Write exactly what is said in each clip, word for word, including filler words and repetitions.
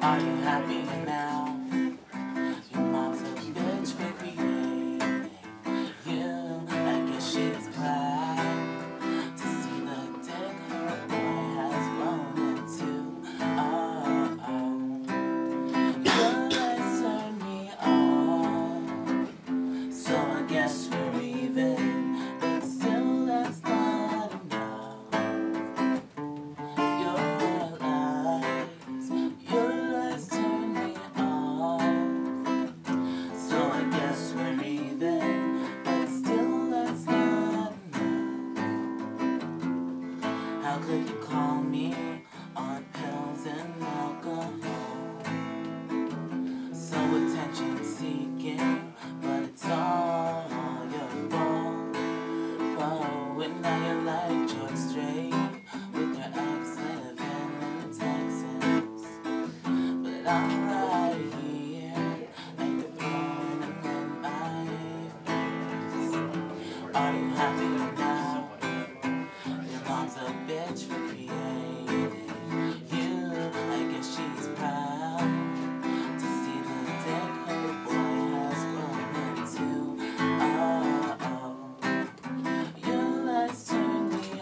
Are you happy now? Your mom's a bitch for creating you. I guess she's proud to see the dick her boy has grown into. Oh, oh. Your lights turn me on, so I guess we're even, but still that's not enough. Your lights, your lights turn me on, so I guess we're even, but still that's not enough. How could you call me on pills and alcohol? So attention seeking, but it's all your fault. Whoa, and now you're like George Strait with your ex living in Texas. But I'm right here, and you're throwing them in my face. Are you happy now? Your mom's a bitch for creating you. I guess she's proud to see the dick her boy has grown into. Oh, oh. Your lights turn me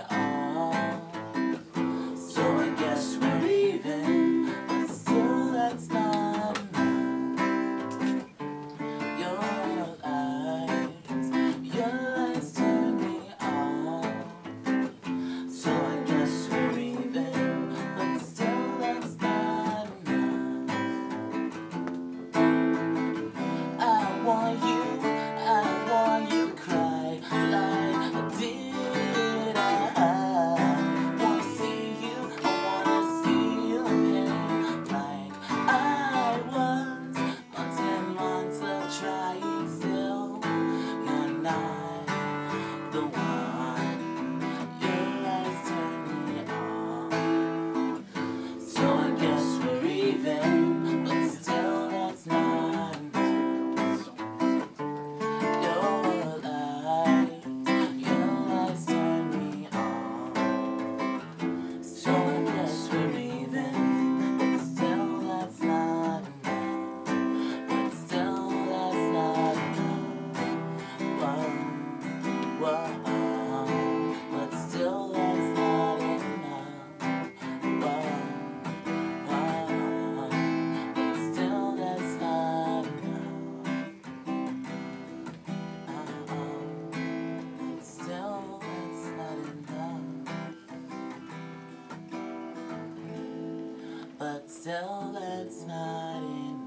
on, so I guess we're even, but still that's not enough. Your lights, your lights turn me on, so I guess we're even, but still that's not enough. I want you, I want you to cry like I did. I wanna see you, I wanna see you in pain like I was. Months and months of trying, still you're not the one. Your lights turn me on, so I guess we're even, but still that's not enough. Your lights, your lights turn me on, so I guess we're even, but still that's not enough. But still that's not enough. Whoa, whoa, but still that's not enough. Whoa, whoa, but still that's not enough. Uh-oh, but still that's not enough. But still that's not enough.